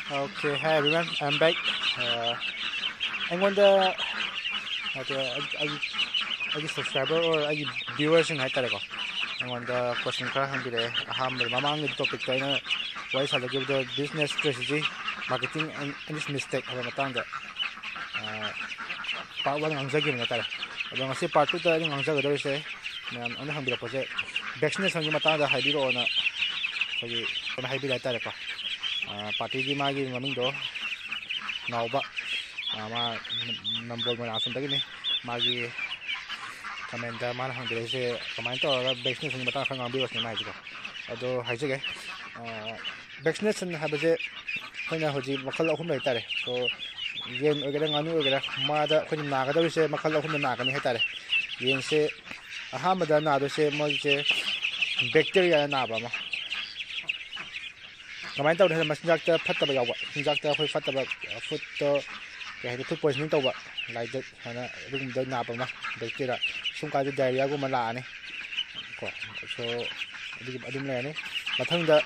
Okay, hi everyone, I'm back. ꯑꯩꯉꯣꯟꯗ ꯑꯩꯒꯤ subscriber or ꯑꯩꯒꯤ viewersꯤꯡ ꯍꯥꯏꯇꯥꯔꯦꯀꯣ ꯑꯩꯉꯣꯟꯗ question ꯈꯔ ꯍꯪꯕꯤꯔꯛꯑꯦ ꯑꯍꯥꯟꯕꯗ ꯃꯃꯥꯡꯒꯤ ꯇꯣꯄꯤꯛꯇ ꯑꯩꯅ ꯋꯥꯔꯤ ꯁꯥꯖꯈꯤꯕꯗꯣ business strategy marketing and its mistake ꯍꯥꯏꯕ ꯃꯇꯥꯡꯗ part 1 ꯉꯥꯡꯖꯈꯤꯕꯅ ꯍꯥꯏꯇꯥꯔꯦ ꯑꯗꯣ ꯉꯁꯤ part 2ꯗ ꯑꯩꯅ ꯉꯥꯡꯖꯒꯗꯧꯔꯤꯁꯦ ꯃꯌꯥꯝ ꯑꯩꯅ ꯍꯪꯕꯤꯔꯛꯄꯁꯦ vaccination ꯒꯤ ꯃꯇꯥꯡꯗ ꯍꯥꯏꯕꯤꯔꯛꯑꯣꯅ ꯑꯩꯈꯣꯏꯒꯤ ꯑꯩꯅ ꯍꯥꯏꯕꯤꯔꯦ ꯍꯥꯏꯇꯥꯔꯦꯀꯣ ꯄꯥꯔꯇꯤꯒꯤ ꯃꯥꯒꯤ ꯃꯃꯤꯡꯗꯣ ꯅꯥꯎꯕ ꯃꯥ ꯅꯝꯕꯣꯜ ꯃꯣꯏꯔꯥꯡ ꯑꯁꯣꯝꯗꯒꯤꯅꯤ ꯃꯥꯒꯤ ꯀꯃꯦꯟꯇ ꯃꯥꯅ ꯍꯪꯕꯤꯔꯛꯏꯁꯦ ꯀꯃꯥꯏꯅ ꯇꯧꯔꯒ ꯚꯦꯛꯁꯤꯅꯦꯁꯟꯒꯤ ꯃꯇꯥꯡꯗ ꯈꯔ ꯉꯥꯡꯕꯤꯔꯛꯑꯣꯁꯤꯅ ꯃꯥ ꯍꯥꯏꯁꯤꯀꯣ ꯑꯗꯣ ꯍꯥꯏꯖꯒꯦ ꯚꯦꯛꯁꯤꯅꯦꯁꯟ ꯍꯥꯏꯕꯁꯦ ꯑꯩꯈꯣꯏꯅ ꯍꯧꯖꯤꯛ ꯃꯈꯜ ꯑꯍꯨꯝ ꯂꯩꯇꯥꯔꯦ ꯁꯣ ꯌꯦꯟ ꯑꯣꯏꯒꯦꯔꯥ ꯉꯥꯅꯨ ꯑꯣꯏꯒꯦꯔꯥ ꯃꯥꯗ ꯑꯩꯈꯣꯏꯅ ꯅꯥꯒꯗꯧꯔꯤꯁꯦ ꯃꯈꯜ ꯑꯍꯨꯝꯗ ꯅꯥꯒꯅꯤ ꯍꯥꯏꯇꯥꯔꯦ ꯌꯦꯟꯁꯦ ꯑꯍꯥꯟꯕꯗ ꯅꯥꯗꯣꯏꯁꯦ ꯃꯣꯏꯁꯦ ꯕꯦꯛꯇꯦꯔꯤꯌꯥꯅ ꯅꯥꯕ ꯑꯃ ꯀꯃꯥꯏꯅ ꯇꯧꯔꯦ ꯍꯥꯏꯕ ꯃꯆꯤꯟꯖꯥꯛꯇ ꯐꯠꯇꯕ ꯌꯥꯎꯕ ꯆꯤꯟꯖꯥꯛꯇ ꯑꯩꯈꯣꯏ ꯐꯠꯇꯕ ꯐꯨꯗꯇꯣ ꯀꯩ ꯍꯥꯏꯅꯤ ꯐꯨꯗ ꯄꯣꯏꯖꯅꯤꯡ ꯇꯧꯕ ꯂꯥꯏꯛ ꯗꯦꯠ ꯍꯥꯏꯅ ꯑꯗꯨꯒꯨꯝꯕꯗ ꯅꯥꯕ ꯑꯃ ꯕꯦꯛꯇꯦꯔꯤꯌꯥ ꯁꯨꯝ ꯀꯥꯟꯗ ꯗꯥꯏꯔꯤꯌꯥꯒꯨꯝꯕ ꯂꯥꯛꯑꯅꯤ ꯀꯣ ꯁꯣ ꯑꯗꯨꯝ ꯂꯩꯔꯅꯤ ꯃꯊꯪꯗ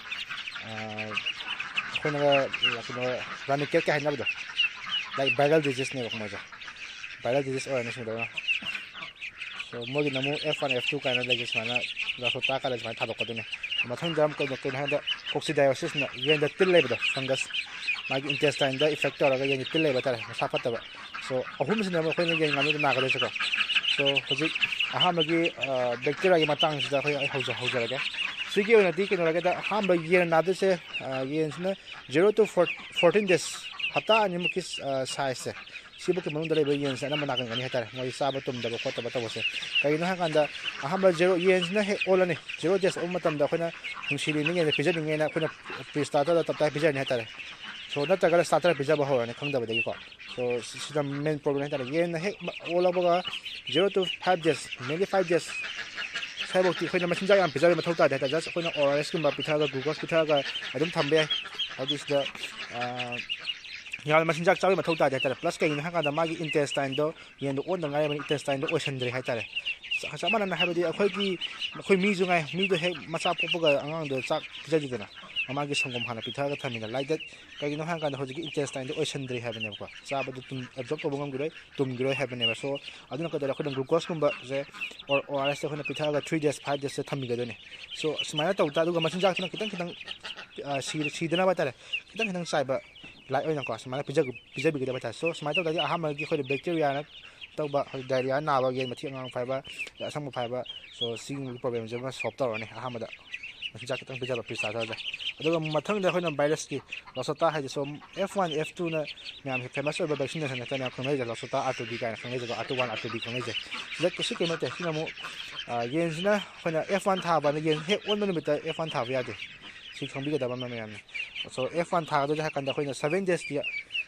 ꯑꯩꯈꯣꯏꯅꯒ ꯀꯩꯅꯣ ꯔꯥꯅꯤꯀꯦꯠꯀ ꯍꯥꯏꯅꯕꯗꯣ ꯂꯥꯏꯛ ꯚꯥꯏꯔꯦꯜ ꯗꯤꯖꯤꯁꯅꯦꯕ ꯃꯣꯏꯁꯦ ꯚꯥꯏꯔꯦꯜ ꯗꯤꯖꯤꯁ ꯑꯣꯏꯔꯅꯤ ꯁꯤꯡꯗꯧꯅ ꯁꯣ ꯃꯣꯏꯒꯤꯅ ꯑꯃꯨꯛ F1 F2 ꯀꯥꯏꯅ ꯂꯩꯖꯦ ꯁꯨꯃꯥꯏꯅ ꯂꯥꯁꯣꯇꯥ ꯀꯥꯏꯅ ꯁꯨꯃꯥꯏꯅ ꯊꯥꯗꯣꯛꯀꯗꯣꯏꯅꯦ ꯃꯊꯪꯗ ꯑꯃꯨꯛ ꯀꯩꯅꯣ ꯍꯥꯏꯕꯗ ꯀꯣꯛꯁꯤꯗꯥꯏꯑꯣꯁꯤꯁꯅ ꯌꯦꯟꯗ ꯇꯤꯜ ꯂꯩꯕꯗꯣ ꯐꯪꯒꯁ ꯃꯥꯒꯤ ꯏꯟꯇꯦꯁꯇꯥꯏꯟꯗ ꯏꯐꯦꯛ ꯇꯧꯔꯒ ꯌꯦꯟꯒꯤ ꯇꯤꯜ ꯂꯩꯕ ꯍꯥꯏꯇꯥꯔꯦ ꯃꯁꯥ ꯐꯠꯇꯕ ꯁꯣ ꯑꯍꯨꯝꯁꯤꯅ ꯑꯩꯈꯣꯏꯅ ꯌꯦꯟ ꯉꯥꯅꯨꯗ ꯅꯥꯒꯗꯣꯏꯁꯦꯀꯣ ꯁꯣ ꯍꯧꯖꯤꯛ ꯑꯍꯥꯟꯕꯒꯤ ꯕꯦꯛꯇꯦꯔꯤꯌꯥꯒꯤ ꯃꯇꯥꯡꯁꯤꯗ ꯑꯩ ꯍꯧꯖꯔꯒꯦ ꯁꯤꯒꯤ ꯑꯣꯏꯅꯗꯤ ꯀꯩꯅꯣꯔꯒꯗ ꯑꯍꯥꯟꯕ ꯌꯦꯟ ꯅꯥꯗꯣꯏꯁꯦ ꯌꯦꯟꯁꯤꯅ 0 to 14 days ꯍꯞꯇꯥ ꯑꯅꯤꯃꯨꯛꯀꯤ ꯁꯥꯏꯖꯁꯦ ꯁꯤꯕꯨꯛꯀꯤ ꯃꯅꯨꯡꯗ ꯂꯩꯕ ꯌꯦꯟꯁꯦ ꯑꯅꯝꯕ ꯅꯥꯒꯟꯒꯅꯤ ꯍꯥꯏꯇꯥꯔꯦ ꯃꯣꯏ ꯆꯥꯕ ꯇꯨꯝꯗꯕ ꯈꯣꯠꯇꯕ ꯇꯧꯕꯁꯦ ꯀꯩꯒꯤꯅꯣ ꯍꯥꯏꯀꯥꯟꯗ ꯑꯍꯥꯟꯕ ꯌꯦꯟꯁꯤꯅ ꯍꯦꯛ ꯑꯣꯜꯂꯅꯤ 0 days ꯑꯣꯜ ꯃꯇꯝꯗ ꯑꯩꯈꯣꯏꯅ ꯅꯨꯡꯁꯤꯔꯤꯉꯩꯗ ꯄꯤꯖꯅꯤꯡꯉꯦꯅ ꯑꯩꯈꯣꯏꯅ ꯄ꯭ꯔꯤ ꯁ꯭ꯇꯥꯔꯇꯔꯗ ꯇꯞꯇꯥꯏ ꯄꯤꯖꯔꯅꯤ ꯍꯥꯏꯇꯥꯔꯦ ꯁꯣ ꯅꯠꯇ꯭ꯔꯒꯅ ꯁ꯭ꯇꯥꯔꯇꯔ ꯄꯤꯖꯕ ꯍꯧꯔꯅꯤ ꯈꯪꯗꯕꯗꯒꯤꯀꯣ ꯁꯣ ꯁꯤꯗ ꯃꯦꯟ ꯄ꯭ꯔꯣꯕ꯭ꯂꯦꯝ ꯍꯥꯏꯇꯥꯔꯦ ꯌꯦꯟꯅ ꯍꯦꯛ ꯑꯣꯜꯂꯛꯄꯒ 0 to 5 days ꯃꯦꯟꯂꯤ 5 days ꯁ꯭ꯋꯥꯏꯐꯥꯎꯇꯤ ꯑꯩꯈꯣꯏꯅ ꯃꯆꯤꯟꯖꯥꯛ ꯌꯥꯝ ꯄꯤꯖꯕ ꯃꯊꯧ ꯇꯥꯗꯦ ꯍꯥꯏꯇꯥꯔꯦ ꯖꯁ ꯑꯩꯈꯣꯏꯅ ORSꯀꯨꯝꯕ ꯄꯤꯊꯛꯑꯒ ꯒ꯭ꯂꯨꯀꯣꯁ ꯄꯤꯊꯛꯑꯒ ꯑꯗꯨꯝ ꯊꯝꯕ ꯌꯥꯏ ꯍꯥꯏꯗꯤ ꯁꯤꯗ ꯌꯥꯝꯅ ꯃꯆꯤꯟꯖꯥꯛ ꯆꯥꯕꯒꯤ ꯃꯊꯧ ꯇꯥꯗꯦ ꯍꯥꯏꯇꯥꯔꯦ ꯄ꯭ꯂꯁ ꯀꯩꯒꯤꯅꯣ ꯍꯥꯏꯀꯥꯟꯗ ꯃꯥꯒꯤ ꯏꯟꯇꯦꯁꯇꯥꯏꯟꯗꯣ ꯌꯦꯟꯗꯣ ꯑꯣꯟꯗ ꯉꯥꯏꯔꯕꯅꯤ ꯏꯟꯇꯦꯁꯇꯥꯏꯟꯗꯣ ꯑꯣꯏꯁꯟꯗ꯭ꯔꯦ ꯍꯥꯏꯇꯥꯔꯦ ꯆꯞ ꯃꯥꯟꯅꯅ ꯍꯥꯏꯕꯗꯤ ꯑꯩꯈꯣꯏ ꯃꯤꯁꯨ ꯉꯥꯏ ꯃꯤꯗꯣ ꯍꯦꯛ ꯃꯆꯥ ꯄꯣꯛꯄꯒ ꯑꯉꯥꯡꯗꯣ ꯆꯥꯛ ꯄꯤꯖꯗꯦꯗꯅ ꯃꯃꯥꯒꯤ ꯁꯪꯒꯣꯝ ꯍꯥꯟꯅ ꯄꯤꯊꯛꯑꯒ ꯊꯝꯃꯤꯅ ꯂꯥꯏꯛ ꯗꯦꯠ ꯀꯩꯒꯤꯅꯣ ꯍꯥꯏꯀꯥꯟꯗ ꯍꯧꯖꯤꯛꯀꯤ ꯏꯟꯇꯦꯁꯇꯥꯏꯟꯗꯣ ꯑꯣꯏꯁꯟꯗ꯭ꯔꯤ ꯍꯥꯏꯕꯅꯦꯕꯀꯣ ꯆꯥꯕꯗꯣ ꯑꯦꯕꯖꯣꯔꯕ ꯇꯧꯕ ꯉꯝꯈꯤꯔꯣꯏ ꯇꯨꯝꯈꯤꯔꯣꯏ ꯍꯥꯏꯕꯅꯦꯕ ꯁꯣ ꯑꯗꯨꯅ ꯀꯩꯗꯧꯔꯦ ꯑꯩꯈꯣꯏꯅ ꯒ꯭ꯂꯨꯀꯣꯁꯀꯨꯝꯕꯁꯦ ORSꯁꯦ ꯑꯩꯈꯣꯏꯅ ꯄꯤꯊꯛꯑꯒ 3 days 5 days ꯊꯝꯕꯤꯒꯗꯣꯏꯅꯦ ꯁꯣ ꯁꯨꯃꯥꯏꯅ ꯇꯧꯕ ꯑꯗꯨꯒ ꯃꯆꯤꯟꯖꯥꯛꯇꯨꯅ ꯈꯤꯇꯪ ꯁꯤꯗꯅꯕ ꯍꯥꯏꯇꯥꯔꯦ ꯈꯤꯇꯪ ꯆꯥꯏꯕ ꯂꯥꯏꯠ ꯑꯣꯏꯅꯀꯣ ꯁꯨꯃꯥꯏꯅ ꯄꯤꯖꯕꯤꯒꯗꯕ ꯍꯥꯏꯇꯥꯔꯦ ꯁꯣ ꯁꯨꯃꯥꯏꯅ ꯇꯧꯗꯔꯗꯤ ꯑꯍꯥꯟꯕꯒꯤ ꯑꯩꯈꯣꯏꯅ ꯕꯦꯛꯇꯦꯔꯤꯌꯥꯅ ꯇꯧꯕ ꯍꯧꯖꯤꯛ ꯗꯥꯏꯔꯤꯌꯥ ꯅꯥꯕ ꯌꯦꯟ ꯃꯊꯤ ꯑꯉꯥꯡ ꯐꯥꯏꯕ ꯑꯁꯪꯕ ꯐꯥꯏꯕ ꯁꯣ ꯁꯤꯒꯨꯝꯕꯒꯤ ꯄ꯭ꯔꯣꯕ꯭ꯂꯦꯝꯁꯦ ꯑꯃ ꯁꯣꯜꯕ ꯇꯧꯔꯅꯤ ꯑꯍꯥꯟꯕꯗ ꯃꯆꯤꯟꯖꯥꯛ ꯈꯤꯇꯪ ꯄꯤꯖꯕ ꯄ꯭ꯔꯤ ꯁ꯭ꯇꯥꯔꯇꯔꯁꯦ ꯑꯗꯨꯒ ꯃꯊꯪꯗ ꯑꯩꯈꯣꯏꯅ ꯚꯥꯏꯔꯁꯀꯤ ꯂꯣꯁꯣꯇꯥ ꯍꯥꯏꯗꯤ ꯁꯣ F1 F2ꯅ ꯃꯌꯥꯝ ꯐꯦꯃꯁ ꯑꯣꯏꯕ ꯚꯦꯛꯁꯤꯅꯦꯁꯟ ꯅꯠꯇꯅ ꯃꯌꯥꯝ ꯈꯪꯅꯩꯁꯦ ꯂꯣꯁꯣꯇꯥ R2B ꯀꯥꯏꯅ ꯈꯪꯅꯩꯁꯦꯀꯣ R21 R2B ꯈꯪꯅꯩꯁꯦ ꯁꯤ ꯀꯩꯅꯣ ꯅꯠꯇꯦ ꯁꯤꯅ ꯑꯃꯨꯛ ꯌꯦꯟꯁꯤꯅ ꯑꯩꯈꯣꯏꯅ F1 ꯊꯥꯕꯅ ꯌꯦꯟ ꯍꯦꯛ ꯑꯣꯟꯕ ꯅꯨꯃꯤꯠꯇ F1 ꯊꯥꯕ ꯌꯥꯗꯦ ꯁꯤ ꯈꯪꯕꯤꯒꯗꯕ ꯑꯃ ꯃꯌꯥꯝꯅ ꯁꯣ F1 ꯊꯥꯒꯗꯣꯏꯁꯦ ꯍꯥꯏ ꯀꯥꯟꯗ ꯑꯩꯈꯣꯏꯅ 7 daysꯀꯤ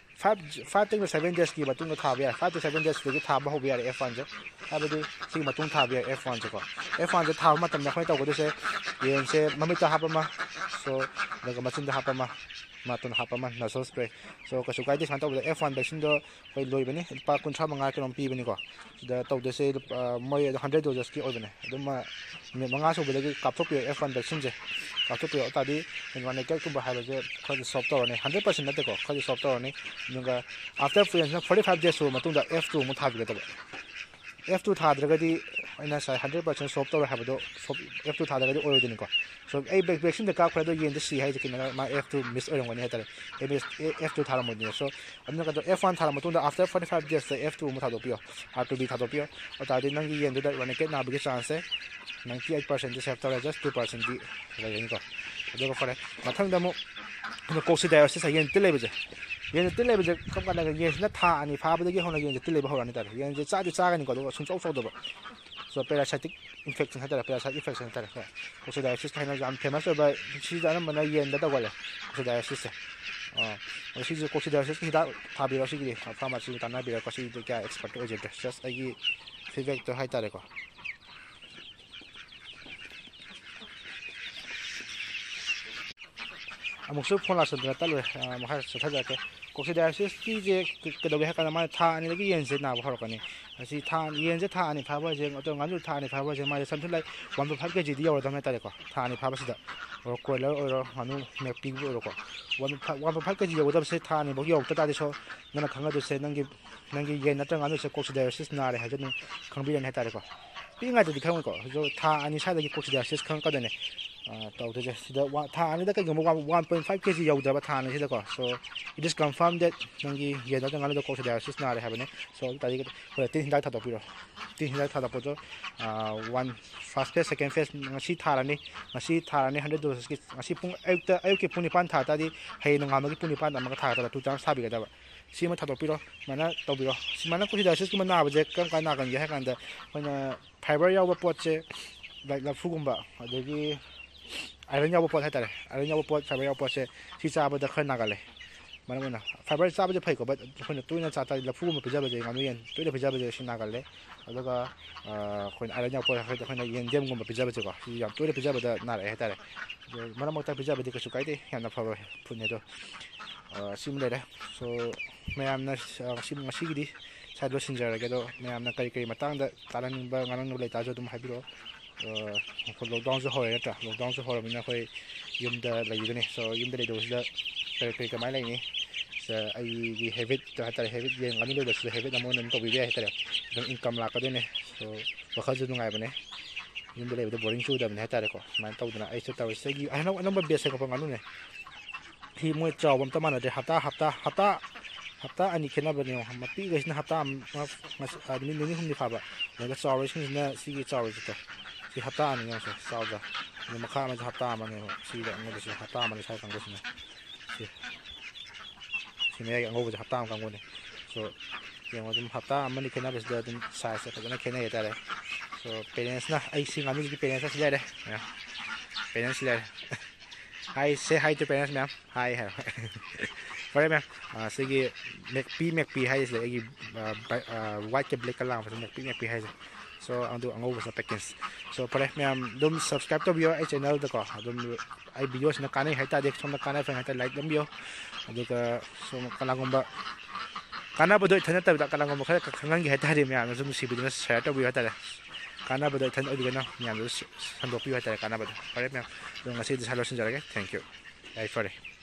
5 7 daysꯀꯤ ꯃꯇꯨꯡꯗ ꯊꯥꯕ ꯌꯥꯏ 5 to 7 daysꯗꯒꯤ ꯊꯥꯕ ꯍꯧꯕ ꯌꯥꯔꯦ F1ꯁꯦ ꯍꯥꯏꯕꯗꯤ ꯁꯤꯒꯤ ꯃꯇꯨꯡ ꯊꯥꯕ ꯌꯥꯏ F1ꯁꯦꯀꯣ F1ꯁꯦ ꯊꯥꯕ ꯃꯇꯝꯗ ꯑꯩꯈꯣꯏꯅ ꯇꯧꯒꯗꯣꯏꯁꯦ ꯌꯦꯟꯁꯦ ꯃꯃꯤꯠꯇ ꯍꯥꯞꯄ ꯑꯃ ꯁꯣ ꯑꯗꯨꯒ ꯃꯆꯤꯟꯗ ꯍꯥꯞꯄ ꯑꯃ ꯃꯇꯣꯟ ꯍꯥꯞꯄ ꯑꯃ ꯅꯁꯜ ꯁ꯭ꯄ꯭ꯔꯦ ꯁꯣ ꯀꯩꯁꯨ ꯀꯥꯏꯗꯦ ꯁꯨꯃꯥꯏꯅ ꯇꯧꯕꯗ F1 ꯚꯦꯛꯁꯤꯟꯗꯣ ꯑꯩꯈꯣꯏ ꯂꯣꯏꯕꯅꯤ ꯂꯨꯄꯥ 35 ꯀꯩꯅꯣꯝ ꯄꯤꯕꯅꯤꯀꯣ ꯁꯤꯗ ꯇꯧꯗꯣꯏꯁꯦ ꯃꯣꯏ 100 doses ꯑꯣꯏꯕꯅꯦ ꯑꯗꯨꯝ ꯅꯨꯃꯤꯠ 5 ꯁꯨꯕꯗꯒꯤ ꯀꯥꯞꯊꯣꯛꯄꯤꯌꯣ F1 ꯚꯦꯛꯁꯤꯟꯁꯦ ꯀꯥꯞꯊꯣꯛꯄꯤꯌꯣ ꯑꯗꯨ ꯇꯥꯔꯗꯤ ꯔꯥꯅꯤꯀꯦꯠꯀꯨꯝꯕ ꯍꯥꯏꯕꯁꯦ ꯈꯔꯗꯤ ꯁꯣꯜꯕ ꯇꯧꯔꯅꯤ 100% ꯅꯠꯇꯦꯀꯣ ꯈꯔꯗꯤ ꯁꯣꯜꯕ ꯇꯧꯔꯅꯤ ꯑꯗꯨꯒ ꯑꯥꯐꯇꯔ 45 days ꯁꯨꯕ ꯃꯇꯨꯡꯗ F2 ꯑꯃꯨꯛ ꯊꯥꯕꯤꯒꯗꯕ F2 ꯊꯥꯗ꯭ꯔꯒꯗꯤ ꯑꯩꯅ ꯉꯁꯥꯏ 100% ꯁꯣꯜꯕ ꯇꯧꯔꯦ ꯍꯥꯏꯕꯗꯣ F2 ꯊꯥꯗ꯭ꯔꯒꯗꯤ ꯑꯣꯏꯔꯣꯏꯗꯣꯏꯅꯤꯀꯣ ꯁꯣ ꯑꯩ ꯚꯦꯛꯁꯤꯟꯗ ꯀꯥꯞꯈ꯭ꯔꯦ ꯑꯗꯣ ꯌꯦꯟꯗ ꯁꯤ ꯍꯥꯏꯁꯦ ꯀꯩꯅꯣ ꯃꯥ F2 ꯃꯤꯁ ꯑꯣꯏꯔꯝꯒꯅꯤ ꯍꯥꯏꯇꯥꯔꯦ F2 ꯊꯥꯔꯝꯃꯣꯏꯗꯣꯏꯅꯦ ꯁꯣ ꯑꯗꯨꯅ F1 ꯊꯥꯔ ꯃꯇꯨꯡꯗ ꯑꯥꯐꯇꯔ 45 daysꯇ F2 ꯑꯃꯨꯛ ꯊꯥꯗꯣꯛꯄꯤꯌꯣ R2B ꯊꯥꯗꯣꯛꯄꯤꯌꯣ ꯑꯗꯨ ꯇꯥꯔꯗꯤ ꯅꯪꯒꯤ ꯌꯦꯟꯗꯨꯗ ꯔꯥꯅꯤꯀꯦꯠ ꯅꯥꯕꯒꯤ ꯆꯥꯟꯁꯁꯦ 98%ꯗꯤ ꯁꯦꯞ ꯇꯧꯔꯦ ꯖꯁ 2%ꯗꯤ ꯂꯩꯒꯅꯤꯀꯣ ꯑꯗꯨꯒ ꯐꯔꯦ ꯃꯊꯪꯗ ꯑꯃꯨꯛ ꯀꯣꯛꯁꯤꯗꯥꯏꯑꯣꯁꯤꯁ ꯌꯦꯟ ꯇꯤꯜ ꯂꯩꯕꯁꯦ ꯌꯦꯟꯁꯦ ꯇꯤꯜ ꯂꯩꯕꯁꯦ ꯀꯔꯝ ꯀꯥꯟꯗ ꯌꯦꯟꯁꯤꯅ ꯊꯥ 2 ꯐꯥꯕꯗꯒꯤ ꯍꯧꯅ ꯌꯦꯟꯁꯦ ꯇꯤꯜ ꯂꯩꯕ ꯍꯧꯔꯛꯑꯅꯤ ꯍꯥꯏꯇꯥꯔꯦ ꯌꯦꯟꯁꯦ ꯆꯥꯗꯤ ꯆꯥꯒꯅꯤꯀꯣ ꯑꯗꯨꯒ ꯁꯨꯡꯆꯥꯎ ꯆꯥꯎꯗꯕ ꯁꯣ ꯄꯦꯔꯥꯁꯥꯏꯇꯤꯛ ꯏꯟꯐꯦꯛꯁꯟ ꯍꯥꯏꯇꯥꯔꯦ ꯄꯦꯔꯥꯁꯥꯏꯠ ꯏꯟꯐꯦꯛꯁꯟ ꯍꯥꯏꯇꯥꯔꯦ ꯀꯣꯛꯁꯤꯗꯥꯏꯑꯣꯁꯤꯁ ꯍꯥꯏꯅ ꯌꯥꯝ ꯐꯦꯃꯁ ꯑꯣꯏꯕ ꯁꯤꯁꯦ ꯑꯅꯝꯕꯅ ꯌꯦꯟꯗ ꯇꯧꯒꯜꯂꯦ ꯀꯣꯛꯁꯤꯗꯥꯏꯑꯣꯁꯤꯁꯁꯦ ꯁꯤꯁꯦ ꯀꯣꯛꯁꯤꯗꯥꯏꯑꯣꯁꯤꯁꯀꯤ ꯍꯤꯗꯥꯛ ꯊꯥꯕꯤꯔꯣ ꯁꯤꯒꯤꯗꯤ ꯐꯥꯔꯃꯥꯁꯤꯒ ꯇꯥꯟꯅꯕꯤꯔꯣꯀꯣ ꯁꯤꯒꯤꯗꯤ ꯀꯌꯥ ꯑꯦꯛꯁꯄꯔꯠ ꯑꯣꯏꯖꯗ꯭ꯔꯦ ꯖꯁ ꯑꯩꯒꯤ ꯐꯤꯗꯕꯦꯛꯇꯣ ꯍꯥꯏꯇꯥꯔꯦꯀꯣ ꯑꯃꯨꯛꯁꯨ ꯐꯣꯟ ꯂꯥꯛꯁꯟꯗꯅ ꯇꯠꯂꯨꯔꯦ ꯃꯈꯥ ꯆꯠꯊꯖꯔꯛꯀꯦ ꯀꯣꯛꯁꯤꯗꯥꯏꯁꯤꯁꯀꯤꯁꯦ ꯀꯩꯗꯧꯒꯦ ꯍꯥꯏ ꯀꯥꯟꯗ ꯃꯥꯅ ꯊꯥ ꯑꯅꯤꯗꯒꯤ ꯌꯦꯟꯁꯦ ꯅꯥꯕ ꯍꯧꯔꯛꯀꯅꯤ ꯑꯁꯤ ꯌꯦꯟꯁꯦ ꯊꯥ ꯑꯅꯤ ꯐꯥꯕ ꯍꯥꯏꯁꯦ ꯑꯗꯣ ꯉꯥꯅꯨ ꯊꯥ ꯑꯅꯤ ꯐꯥꯕ ꯍꯥꯏꯁꯦ ꯃꯥꯁꯦ ꯁꯝꯊꯤꯡ ꯂꯥꯏꯛ 1.5 kg ꯌꯧꯔꯗꯕꯅꯦ ꯍꯥꯏꯇꯥꯔꯦꯀꯣ ꯊꯥ ꯑꯅꯤ ꯐꯥꯕꯁꯤꯗ ꯑꯣꯔ ꯀꯣꯏꯂꯔ ꯑꯣꯏꯔꯣ ꯉꯥꯅꯨ ꯃꯦꯛꯄꯤꯕꯨ ꯑꯣꯏꯔꯣꯀꯣ 1.5 kg ꯌꯧꯒꯗꯕꯁꯦ ꯊꯥ ꯑꯅꯤꯐꯥꯎ ꯌꯧꯔꯛꯇ ꯇꯥꯔꯗꯤ ꯅꯪꯅ ꯈꯪꯒꯗꯣꯏꯁꯦ ꯅꯪꯒꯤ ꯌꯦꯟ ꯅꯠꯇ꯭ꯔꯒ ꯉꯥꯅꯨꯁꯦ ꯀꯣꯛꯁꯤꯗꯥꯏꯁꯤꯁ ꯅꯥꯔꯦ ꯍꯥꯏꯕꯁꯦ ꯑꯗꯨꯝ ꯈꯪꯕꯤꯔꯅꯤ ꯍꯥꯏꯇꯥꯔꯦꯀꯣ ꯄꯤꯛꯏꯉꯩꯗꯗꯤ ꯈꯪꯉꯣꯏꯀꯣ ꯍꯧꯖꯤꯛ ꯊꯥ ꯑꯅꯤ ꯁ꯭ꯋꯥꯏꯗꯒꯤ ꯀꯣꯛꯁꯤꯗꯥꯏꯁꯤꯁ ꯈꯪꯉꯛꯀꯗꯣꯏꯅꯦ ꯇꯧꯗꯣꯏꯁꯦ ꯁꯤꯗ ꯊꯥ ꯑꯅꯤꯗ ꯀꯩꯒꯨꯝꯕ 1.5 kg ꯌꯧꯗ꯭ꯔꯕ ꯊꯥ ꯑꯅꯤꯁꯤꯗꯀꯣ ꯁꯣ ꯏꯠ ꯏꯁ ꯀꯟꯐꯥꯔꯝ ꯗꯦꯠ ꯅꯪꯒꯤ ꯌꯦꯟ ꯅꯠꯇ꯭ꯔꯒ ꯉꯥꯅꯨꯗ ꯀꯣꯛꯁꯤꯗꯥꯏꯁꯤꯁ ꯅꯥꯔꯦ ꯍꯥꯏꯕꯅꯦ ꯁꯣ ꯑꯗꯨ ꯇꯥꯔꯗꯤ ꯑꯩꯈꯣꯏ ꯇꯤꯟ ꯍꯤꯗꯥꯛ ꯊꯥꯗꯣꯛꯄꯤꯔꯣ ꯇꯤꯟ ꯍꯤꯗꯥꯛ ꯊꯥꯗꯣꯛꯄꯗꯣ ꯐꯥꯔꯁ ꯐꯦꯁ ꯁꯦꯀꯦꯟ ꯐꯦꯁ ꯉꯁꯤ ꯊꯥꯔꯅꯤ 100 ꯗꯣꯁꯦꯁꯀꯤ ꯉꯁꯤ ꯑꯌꯨꯛꯀꯤ ꯄꯨꯡ 9 ꯊꯥ ꯇꯥꯔꯗꯤ ꯍꯌꯦꯡ ꯅꯣꯡꯉꯥꯟꯕꯒꯤ ꯄꯨꯡ 9 ꯑꯃꯒ ꯊꯥꯒꯗꯕ 2 times ꯊꯥꯕꯤꯒꯗꯕ ꯁꯤ ꯑꯃ ꯊꯥꯗꯣꯛꯄꯤꯔꯣ ꯁꯨꯃꯥꯏꯅ ꯇꯧꯕꯤꯔꯣ ꯁꯨꯃꯥꯏꯅ ꯀꯣꯛꯁꯤꯗꯥꯏꯁꯤꯁꯀꯨꯝꯕ ꯅꯥꯕꯁꯦ ꯀꯔꯝ ꯀꯥꯟꯗ ꯅꯥꯒꯟꯒꯦ ꯍꯥꯏ ꯀꯥꯟꯗ ꯑꯩꯈꯣꯏꯅ ꯐꯥꯏꯕꯔ ꯌꯥꯎꯕ ꯄꯣꯠꯁꯦ ꯂꯥꯏꯛ ꯂꯐꯨꯒꯨꯝꯕ ꯑꯗꯒꯤ ꯑꯥꯏꯔꯟ ꯌꯥꯎꯕ ꯄꯣꯠ ꯍꯥꯏꯇꯥꯔꯦ ꯑꯥꯏꯔꯟ ꯌꯥꯎꯕ ꯄꯣꯠ ꯐꯥꯏꯕꯔ ꯌꯥꯎꯕ ꯄꯣꯠꯁꯦ ꯁꯤ ꯆꯥꯕꯗ ꯈꯔ ꯅꯥꯒꯜꯂꯦ ꯃꯔꯝ ꯑꯣꯏꯅ ꯐꯥꯏꯕꯔ ꯆꯥꯕꯁꯦ ꯐꯩꯀꯣ ꯕꯠ ꯑꯩꯈꯣꯏꯅ ꯇꯣꯏꯅ ꯆꯥ ꯇꯥꯔꯗꯤ ꯂꯐꯨꯒꯨꯝꯕ ꯄꯤꯖꯕꯁꯦ ꯉꯥꯅꯨ ꯌꯦꯟ ꯇꯣꯏꯅ ꯄꯤꯖꯕꯁꯦ ꯁꯤ ꯅꯥꯒꯜꯂꯦ ꯑꯗꯨꯒ ꯑꯩꯈꯣꯏꯅ ꯑꯥꯏꯔꯟ ꯌꯥꯎꯕ ꯄꯣꯠ ꯑꯩꯈꯣꯏꯅ ꯌꯦꯟꯗꯦꯝꯒꯨꯝꯕ ꯄꯤꯖꯕꯁꯦꯀꯣ ꯁꯤ ꯌꯥꯝ ꯇꯣꯏꯅ ꯄꯤꯖꯕꯗ ꯅꯥꯔꯛꯑꯦ ꯍꯥꯏꯇꯥꯔꯦ ꯑꯗꯣ ꯃꯔꯛ ꯃꯔꯛꯇ ꯄꯤꯖꯕꯗꯤ ꯀꯩꯁꯨ ꯀꯥꯏꯗꯦ ꯌꯥꯝꯅ ꯐꯕ ꯐꯨꯗꯅꯦ ꯑꯗꯣ ꯁꯤꯃ ꯂꯩꯔꯦ ꯁꯣ ꯃꯌꯥꯝꯅ ꯉꯁꯤꯒꯤꯗꯤ ꯁ꯭ꯋꯥꯏꯗ ꯂꯣꯏꯁꯤꯟꯖꯔꯒꯦ ꯑꯗꯣ ꯃꯌꯥꯝꯅ ꯀꯔꯤ ꯃꯇꯥꯡꯗ ꯇꯥꯟꯅꯅꯤꯡꯕ ꯉꯥꯡꯅꯤꯡꯕ ꯂꯩꯇꯥꯔꯁꯨ ꯑꯗꯨꯝ ꯍꯥꯏꯕꯤꯔꯛꯑꯣ ꯑꯩꯈꯣꯏ ꯂꯣꯛꯗꯥꯎꯟꯁꯨ ꯍꯧꯔꯦ ꯅꯠꯇ꯭ꯔꯥ ꯂꯣꯛꯗꯥꯎꯟꯁꯨ ꯍꯧꯔꯕꯅꯤꯅ ꯑꯩꯈꯣꯏ ꯌꯨꯝꯗ ꯂꯩꯒꯅꯤ ꯁꯣ ꯌꯨꯝꯗ ꯂꯩꯗꯧꯕꯁꯤꯗ ꯀꯃꯥꯏꯅ ꯂꯩꯅꯤ ꯑꯩꯒꯤ ꯍꯦꯕꯤꯠ ꯍꯥꯏꯇꯥꯔꯦ ꯍꯦꯕꯤꯠ ꯌꯦꯟ ꯉꯥꯅꯨ ꯂꯣꯏꯕꯁꯤꯗ ꯍꯦꯕꯤꯠ ꯑꯃ ꯑꯣꯏꯅ ꯑꯗꯨꯝ ꯇꯧꯕꯤꯕ ꯌꯥꯏ ꯍꯥꯏꯇꯥꯔꯦ ꯑꯗꯨꯝ ꯏꯟꯀꯝ ꯂꯥꯛꯀꯗꯣꯏꯅꯦ ꯁꯣ ꯋꯥꯈꯜꯁꯨ ꯅꯨꯡꯉꯥꯏꯕꯅꯦ ꯌꯨꯝꯗ ꯂꯩꯕꯗ ꯕꯣꯔꯤꯡ ꯆꯨꯗꯕꯅꯦ ꯍꯥꯏꯇꯥꯔꯦꯀꯣ ꯁꯨꯃꯥꯏꯅ ꯇꯧꯗꯅ ꯑꯩꯁꯨ ꯇꯧꯔꯤꯁꯦ ꯑꯩꯒꯤ ꯑꯅꯧꯕ ꯕꯦꯁ ꯁꯦꯝꯒꯠꯄ ꯉꯥꯅꯨꯅꯦ ꯁꯤ ꯃꯣꯏ ꯆꯥꯎꯕ ꯑꯝꯇ ꯃꯥꯟꯅꯗꯦ ꯍꯞꯇꯥ ꯑꯅꯤ ꯈꯦꯠꯅꯕꯅꯦ ꯃꯄꯤꯈꯩꯁꯤꯅ ꯍꯞꯇꯥ ꯅꯨꯃꯤꯠ ꯅꯤꯅꯤ ꯍꯨꯝꯅꯤ ꯐꯥꯕ ꯑꯗꯨꯒ ꯆꯥꯎꯔꯤꯁꯤꯡꯁꯤꯅ ꯁꯤꯒꯤ ꯆꯥꯎꯔꯤꯁꯤꯗꯣ ꯁꯤ ꯍꯞꯇꯥ ꯑꯅꯤ ꯌꯦꯡꯉꯨꯁꯦ ꯆꯥꯎꯗ꯭ꯔꯥ ꯑꯗꯨ ꯃꯈꯥ ꯑꯃꯁꯨ ꯍꯞꯇꯥ ꯑꯃꯅꯦꯕ ꯁꯤꯗ ꯑꯉꯧꯕꯁꯦ ꯍꯞꯇꯥ ꯑꯃꯅꯤ ꯁ꯭ꯋꯥꯏ ꯀꯥꯡꯕꯨꯁꯤꯅ ꯁꯤ ꯃꯌꯥꯏꯒꯤ ꯑꯉꯧꯕꯁꯦ ꯍꯞꯇꯥ ꯑꯃ ꯀꯥꯡꯕꯨꯅꯦ ꯁꯣ ꯌꯦꯡꯉꯣ ꯑꯗꯨꯝ ꯍꯞꯇꯥ ꯑꯃꯅꯤ ꯈꯦꯠꯅꯕꯁꯤꯗ ꯑꯗꯨꯝ ꯁꯥꯏꯖꯁꯦ ꯐꯖꯅ ꯈꯦꯠꯅꯩ ꯍꯥꯏꯇꯥꯔꯦ ꯁꯣ ꯄꯦꯔꯦꯟꯁꯅ ꯑꯩ ꯁꯤ ꯉꯥꯅꯨꯁꯤꯒꯤ ꯄꯦꯔꯦꯟꯁꯅ ꯁꯤ ꯂꯩꯔꯦ ꯄꯦꯔꯦꯟꯁ ꯂꯩꯔꯦ ꯍꯥꯏ ꯁꯦ ꯍꯥꯏ ꯇꯨ ꯄꯦꯔꯦꯟꯁ ꯃꯌꯥꯝ ꯍꯥꯏ ꯍꯥꯏꯔꯣ ꯐꯔꯦ ꯃꯦꯝ ꯁꯤꯒꯤ ꯃꯦꯛꯄꯤ ꯍꯥꯏꯔꯤꯁꯦ ꯑꯩꯒꯤ ꯋꯥꯏꯠꯀ ꯕ꯭ꯂꯦꯛꯀ ꯂꯥꯡꯕꯁꯦ ꯃꯦꯛꯄꯤ ꯍꯥꯏꯁꯦ ꯁꯣ ꯑꯗꯨ ꯑꯉꯧꯕꯁꯤꯅ ꯄꯦꯀꯤꯟꯁ ꯁꯣ ꯐꯔꯦ ꯃꯌꯥꯝ ꯑꯗꯨꯝ ꯁꯕꯁꯀ꯭ꯔꯥꯏꯕ ꯇꯧꯕꯤꯌꯣ ꯑꯩ ꯆꯦꯅꯦꯜꯗꯀꯣ ꯑꯗꯨꯝ ꯑꯩ ꯚꯤꯗꯤꯑꯣꯁꯤꯅ ꯀꯥꯟꯅꯩ ꯍꯥꯏꯇꯥꯔꯗꯤ ꯁꯣꯝꯗ ꯀꯥꯟꯅꯩ ꯐꯪ ꯍꯥꯏꯇꯥꯔꯦ ꯂꯥꯏꯛ ꯅꯝꯕꯤꯌꯣ ꯑꯗꯨꯒ ꯁꯣꯝ ꯀꯅꯥꯒꯨꯝꯕ ꯀꯥꯟꯅꯕꯗꯣ ꯏꯊꯟ ꯅꯠꯇꯕꯤꯗ ꯀꯅꯥꯒꯨꯝꯕ ꯈꯔ ꯈꯪꯍꯟꯒꯦ ꯍꯥꯏꯇꯥꯔꯗꯤ ꯃꯌꯥꯝꯅꯁꯨ ꯅꯨꯡꯁꯤꯕꯤꯗꯨꯅ ꯁꯤꯌꯔ ꯇꯧꯕꯤꯌꯨ ꯍꯥꯏꯇꯥꯔꯦ ꯀꯥꯟꯅꯕꯗꯣ ꯏꯊꯟ ꯑꯣꯏꯕꯤꯒꯅꯣ ꯃꯌꯥꯝꯗꯁꯨ ꯁꯟꯗꯣꯛꯄꯤꯌꯨ ꯍꯥꯏꯇꯥꯔꯦ ꯀꯥꯟꯅꯕꯗꯣ ꯐꯔꯦ ꯃꯌꯥꯝ ꯑꯗꯣ ꯉꯁꯤꯗꯤ ꯁ꯭ꯋꯥꯏ ꯂꯣꯏꯁꯤꯟꯖꯔꯒꯦ ꯊꯦꯡꯛ ꯌꯨ ꯌꯥꯏꯐꯔꯦ